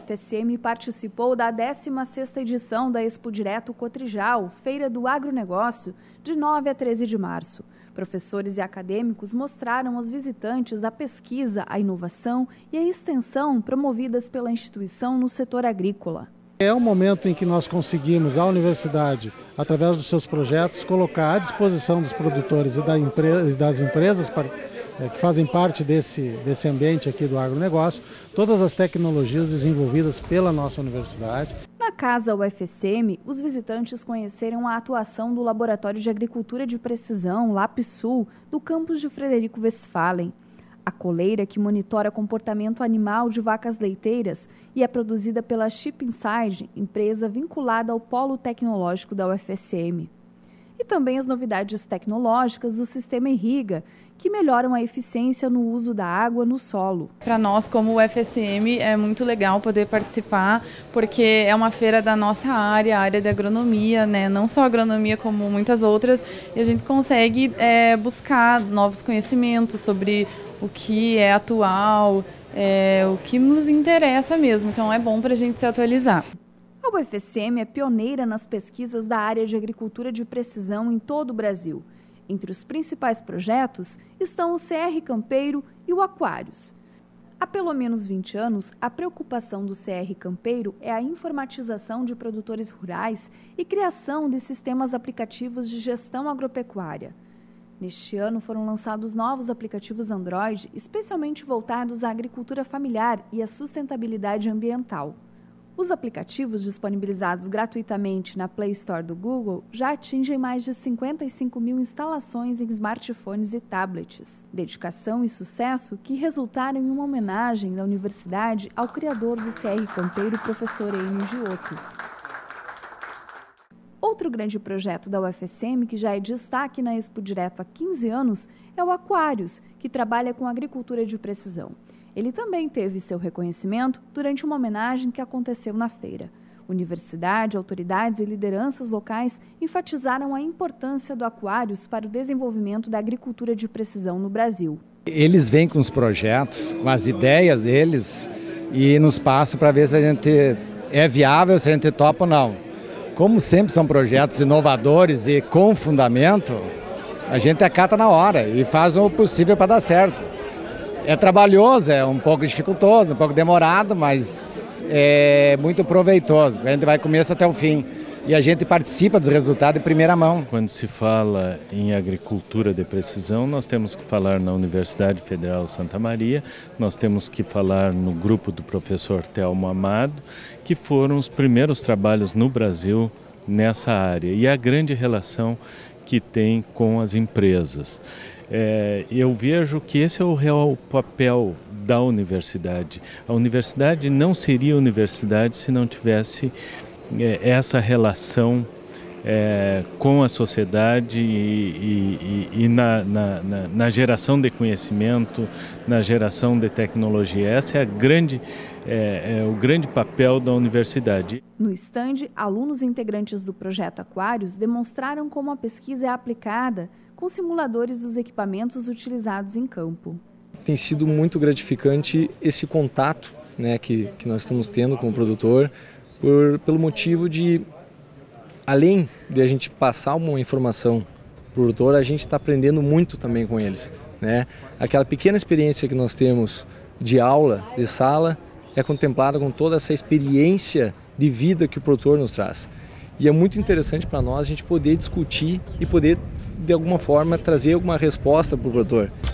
UFSM participou da 16ª edição da Expo Direto Cotrijal, Feira do Agronegócio, de 9 a 13 de março. Professores e acadêmicos mostraram aos visitantes a pesquisa, a inovação e a extensão promovidas pela instituição no setor agrícola. É um momento em que nós conseguimos, a universidade, através dos seus projetos, colocar à disposição dos produtores e das empresas que fazem parte desse ambiente aqui do agronegócio, todas as tecnologias desenvolvidas pela nossa universidade. Na Casa UFSM, os visitantes conheceram a atuação do Laboratório de Agricultura de Precisão, LabSul, do campus de Frederico Westphalen. A coleira, que monitora comportamento animal de vacas leiteiras e é produzida pela Chip Inside, empresa vinculada ao Polo Tecnológico da UFSM. E também as novidades tecnológicas do sistema Irriga, que melhoram a eficiência no uso da água no solo. Para nós, como UFSM, é muito legal poder participar, porque é uma feira da nossa área, a área de agronomia, né? Não só agronomia como muitas outras, e a gente consegue buscar novos conhecimentos sobre o que é atual, o que nos interessa mesmo, então é bom para a gente se atualizar. A UFSM é pioneira nas pesquisas da área de agricultura de precisão em todo o Brasil. Entre os principais projetos estão o CR Campeiro e o Aquários. Há pelo menos 20 anos, a preocupação do CR Campeiro é a informatização de produtores rurais e criação de sistemas aplicativos de gestão agropecuária. Neste ano foram lançados novos aplicativos Android, especialmente voltados à agricultura familiar e à sustentabilidade ambiental. Os aplicativos disponibilizados gratuitamente na Play Store do Google já atingem mais de 55 mil instalações em smartphones e tablets. Dedicação e sucesso que resultaram em uma homenagem da universidade ao criador do CR Campeiro, professor Enio Giotto. Outro grande projeto da UFSM, que já é destaque na Expo Direto há 15 anos, é o Aquários, que trabalha com agricultura de precisão. Ele também teve seu reconhecimento durante uma homenagem que aconteceu na feira. Universidade, autoridades e lideranças locais enfatizaram a importância do Aquários para o desenvolvimento da agricultura de precisão no Brasil. Eles vêm com os projetos, com as ideias deles e nos passam para ver se a gente é viável, se a gente topa ou não. Como sempre são projetos inovadores e com fundamento, a gente acata na hora e faz o possível para dar certo. É trabalhoso, é um pouco dificultoso, um pouco demorado, mas é muito proveitoso. A gente vai começo até o fim e a gente participa dos resultados de primeira mão. Quando se fala em agricultura de precisão, nós temos que falar na Universidade Federal Santa Maria, nós temos que falar no grupo do professor Telmo Amado, que foram os primeiros trabalhos no Brasil nessa área e a grande relação que tem com as empresas. Eu vejo que esse é o real papel da universidade. A universidade não seria universidade se não tivesse essa relação com a sociedade e na geração de conhecimento, na geração de tecnologia. Esse é o grande papel da universidade. No estande, alunos integrantes do projeto Aquários demonstraram como a pesquisa é aplicada com simuladores dos equipamentos utilizados em campo. Tem sido muito gratificante esse contato, né, que nós estamos tendo com o produtor, pelo motivo de, além de a gente passar uma informação para o produtor, a gente está aprendendo muito também com eles, né? Aquela pequena experiência que nós temos de aula, de sala, é contemplada com toda essa experiência de vida que o produtor nos traz. E é muito interessante para nós a gente poder discutir e poder, de alguma forma, trazer alguma resposta para o produtor.